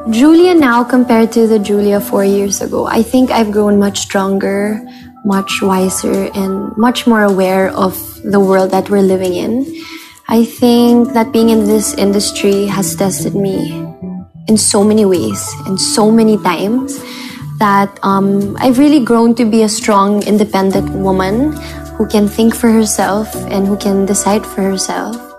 Julia now compared to the Julia 4 years ago, I think I've grown much stronger, much wiser, and much more aware of the world that we're living in. I think that being in this industry has tested me in so many ways and so many times that I've really grown to be a strong, independent woman who can think for herself and who can decide for herself.